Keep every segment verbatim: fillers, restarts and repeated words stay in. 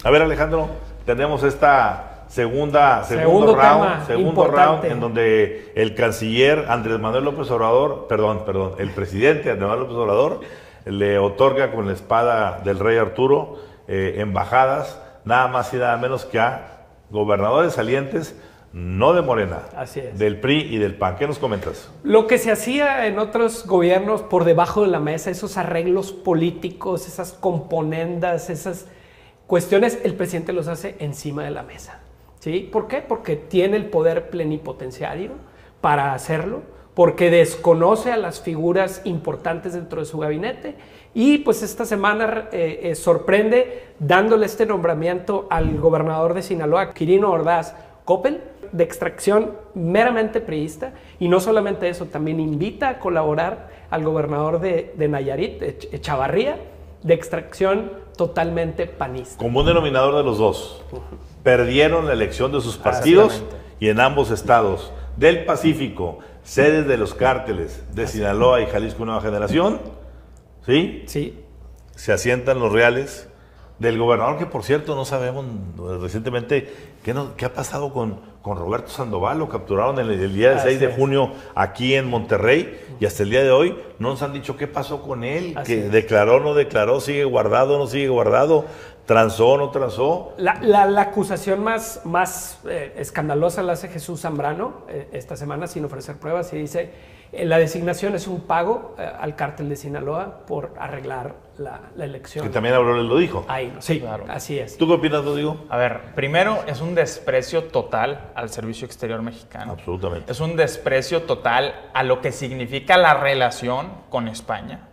A ver, Alejandro, tenemos esta segunda, segundo, segundo round, segundo round en donde el canciller Andrés Manuel López Obrador, perdón, perdón, el presidente Andrés Manuel López Obrador le otorga con la espada del rey Arturo eh, embajadas, nada más y nada menos que a gobernadores salientes, no de Morena, así es, del P R I y del P A N. ¿Qué nos comentas? Lo que se hacía en otros gobiernos por debajo de la mesa, esos arreglos políticos, esas componendas, esas cuestiones, el presidente los hace encima de la mesa. ¿Sí? ¿Por qué? Porque tiene el poder plenipotenciario para hacerlo, porque desconoce a las figuras importantes dentro de su gabinete y pues esta semana eh, eh, sorprende dándole este nombramiento al gobernador de Sinaloa, Quirino Ordaz Coppel, de extracción meramente priista, y no solamente eso, también invita a colaborar al gobernador de, de Nayarit, Echavarría, de extracción totalmente panista. Común denominador de los dos. Uh-huh. Perdieron la elección de sus partidos y en ambos estados del Pacífico, sedes de los cárteles de Así Sinaloa y Jalisco Nueva Generación, ¿sí? Sí. Se asientan los reales del gobernador, que por cierto no sabemos recientemente qué, no, qué ha pasado con, con Roberto Sandoval. Lo capturaron el, el día del seis de junio aquí en Monterrey y hasta el día de hoy no nos han dicho qué pasó con él, Así que es. declaró, no declaró, sigue guardado, no sigue guardado, transó, no transó. La, la, la acusación más, más eh, escandalosa la hace Jesús Zambrano eh, esta semana sin ofrecer pruebas y dice eh, la designación es un pago eh, al cártel de Sinaloa por arreglar la, la elección. Que también Aurelio lo dijo. Ahí, no, sí, claro. Así es. ¿Tú qué opinas, Rodrigo? A ver, primero es un desprecio total al servicio exterior mexicano. Absolutamente. Es un desprecio total a lo que significa la relación con España.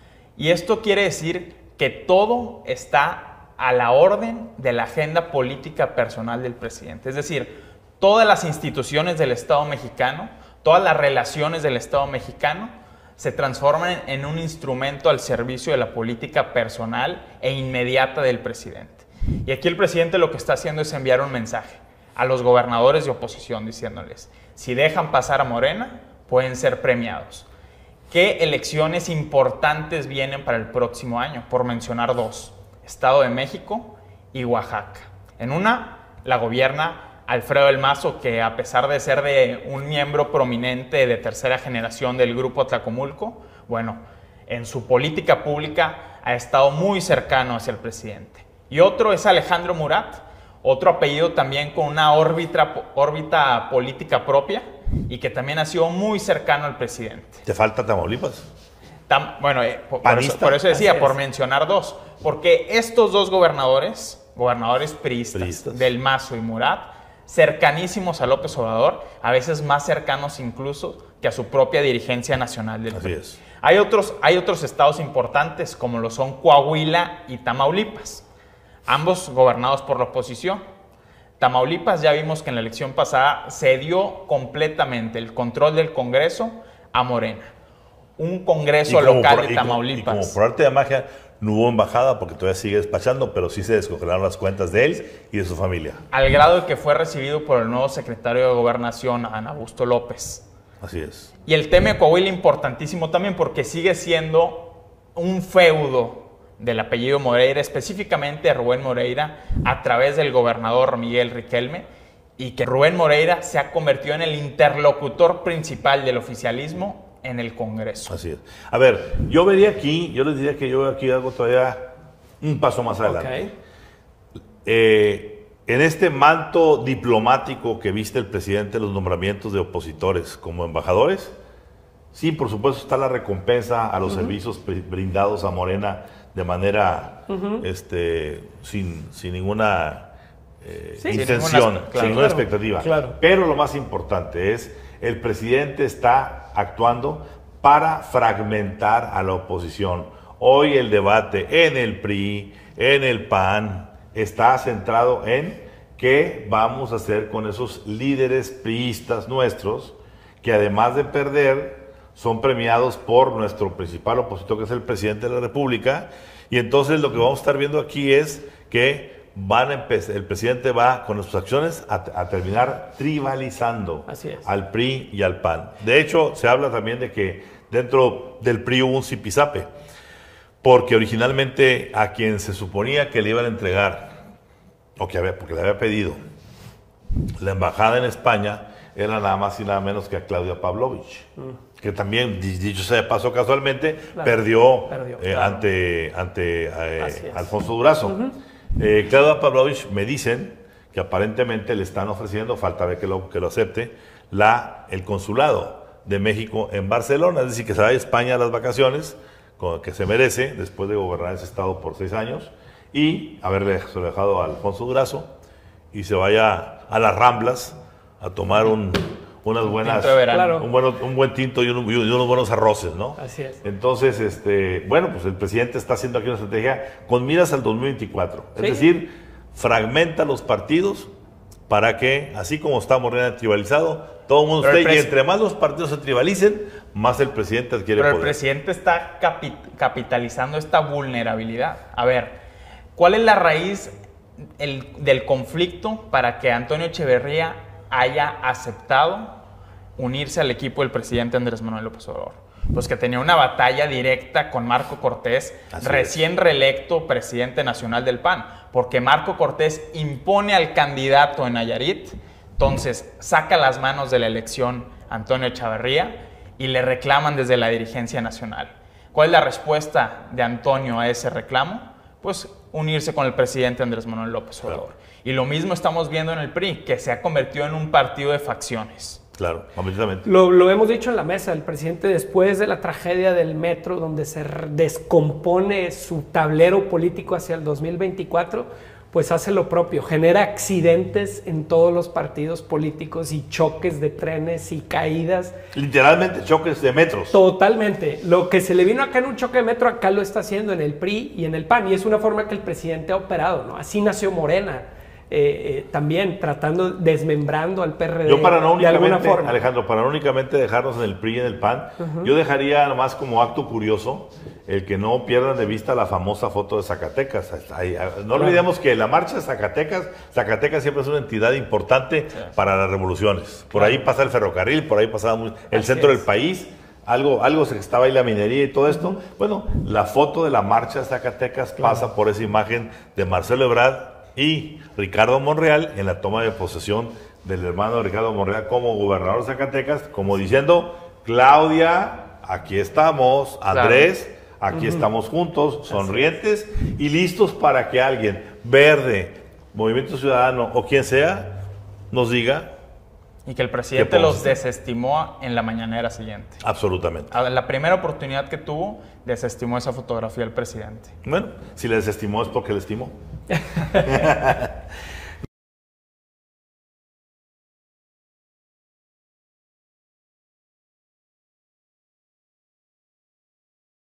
Y esto quiere decir que todo está a la orden de la agenda política personal del presidente. Es decir, todas las instituciones del Estado mexicano, todas las relaciones del Estado mexicano se transforman en un instrumento al servicio de la política personal e inmediata del presidente. Y aquí el presidente lo que está haciendo es enviar un mensaje a los gobernadores de oposición diciéndoles, si dejan pasar a Morena, pueden ser premiados. ¿Qué elecciones importantes vienen para el próximo año? Por mencionar dos. Estado de México y Oaxaca. En una la gobierna Alfredo del Mazo, que a pesar de ser de un miembro prominente de tercera generación del grupo Tlacomulco, bueno, en su política pública ha estado muy cercano hacia el presidente. Y otro es Alejandro Murat, otro apellido también con una órbita, órbita política propia y que también ha sido muy cercano al presidente. ¿Te falta Tamaulipas? Tam, bueno, eh, por, por, eso, por eso decía, por mencionar dos, porque estos dos gobernadores, gobernadores priistas, priistas, del Mazo y Murat, cercanísimos a López Obrador, a veces más cercanos incluso que a su propia dirigencia nacional del P R I. Así es. Hay otros, hay otros estados importantes como lo son Coahuila y Tamaulipas, ambos gobernados por la oposición. Tamaulipas ya vimos que en la elección pasada cedió completamente el control del Congreso a Morena. Un congreso local por, de Tamaulipas. Y como, y como por arte de magia no hubo embajada porque todavía sigue despachando, pero sí se descongelaron las cuentas de él y de su familia. Al grado de que fue recibido por el nuevo secretario de Gobernación, Adán Augusto López. Así es. Y el tema de Coahuila importantísimo también porque sigue siendo un feudo del apellido Moreira, específicamente Rubén Moreira, a través del gobernador Miguel Riquelme, y que Rubén Moreira se ha convertido en el interlocutor principal del oficialismo en el Congreso. Así es. A ver, yo vería aquí, yo les diría que yo aquí hago todavía un paso más adelante. Okay. Eh, en este manto diplomático que viste el presidente, los nombramientos de opositores como embajadores, sí, por supuesto está la recompensa a los uh-huh. servicios brindados a Morena de manera uh-huh. este, sin, sin ninguna eh, sí, intención, sin ninguna, claro, sin ninguna claro, expectativa. Claro. Pero lo más importante es, el presidente está actuando para fragmentar a la oposición. Hoy el debate en el P R I, en el P A N, está centrado en qué vamos a hacer con esos líderes priistas nuestros, que además de perder, son premiados por nuestro principal opositor, que es el presidente de la República. Y entonces lo que vamos a estar viendo aquí es que van a empezar, el presidente va con sus acciones a, a terminar tribalizando al P R I y al P A N. De hecho, se habla también de que dentro del P R I hubo un zipizape, porque originalmente a quien se suponía que le iban a entregar o que había, porque le había pedido la embajada en España, era nada más y nada menos que a Claudia Pavlovich, mm. que también, dicho sea de paso casualmente, claro. perdió, perdió eh, claro. ante, ante eh, Alfonso Durazo. Uh-huh. eh, Claudia Pavlovich me dicen que aparentemente le están ofreciendo, falta ver que lo, que lo acepte, la, el consulado de México en Barcelona, es decir, que se vaya a España a las vacaciones, que se merece, después de gobernar ese estado por seis años, y haberle dejado a Alfonso Durazo, y se vaya a las Ramblas a tomar un, unas buenas, claro. un, bueno, un buen tinto y, un, y unos buenos arroces, ¿no? Así es. Entonces, este, bueno, pues el presidente está haciendo aquí una estrategia con miras al dos mil veinticuatro, ¿sí? Es decir, fragmenta los partidos para que, así como está Morena tribalizado, todo el mundo esté, pres- y entre más los partidos se tribalicen, más el presidente adquiere Pero poder. el presidente está capi- capitalizando esta vulnerabilidad. A ver, ¿cuál es la raíz el, del conflicto para que Antonio Echeverría haya aceptado unirse al equipo del presidente Andrés Manuel López Obrador? Pues que tenía una batalla directa con Marco Cortés, Así recién es. reelecto presidente nacional del P A N, porque Marco Cortés impone al candidato en Nayarit, entonces saca las manos de la elección Antonio Echeverría y le reclaman desde la dirigencia nacional. ¿Cuál es la respuesta de Antonio a ese reclamo? Pues unirse con el presidente Andrés Manuel López Obrador. Claro. Y lo mismo estamos viendo en el P R I, que se ha convertido en un partido de facciones. Claro, completamente. Lo, lo hemos dicho en la mesa, el presidente después de la tragedia del metro, donde se descompone su tablero político hacia el dos mil veinticuatro, pues hace lo propio, genera accidentes en todos los partidos políticos y choques de trenes y caídas. Literalmente choques de metros. Totalmente. Lo que se le vino acá en un choque de metro, acá lo está haciendo en el P R I y en el P A N, y es una forma que el presidente ha operado, ¿no? Así nació Morena. Eh, eh, también tratando, desmembrando al P R D. Yo para no de alguna únicamente, forma. Alejandro, para no únicamente dejarnos en el P R I y en el P A N, uh-huh. yo dejaría nomás como acto curioso el que no pierdan de vista la famosa foto de Zacatecas. No olvidemos que la marcha de Zacatecas, Zacatecas siempre es una entidad importante sí. para las revoluciones. Por claro. ahí pasa el ferrocarril, por ahí pasaba muy, el Así centro es. del país. Algo, algo se estaba ahí la minería y todo esto. Uh-huh. Bueno, la foto de la marcha de Zacatecas claro. pasa por esa imagen de Marcelo Ebrard y Ricardo Monreal en la toma de posesión del hermano de Ricardo Monreal como gobernador de Zacatecas, como diciendo, Claudia, aquí estamos, Andrés, claro. aquí uh-huh. estamos juntos, sonrientes y listos para que alguien, Verde, Movimiento Ciudadano o quien sea, nos diga. Y que el presidente los desestimó en la mañanera siguiente. Absolutamente. A la primera oportunidad que tuvo, desestimó esa fotografía del presidente. Bueno, si le desestimó es porque le estimó.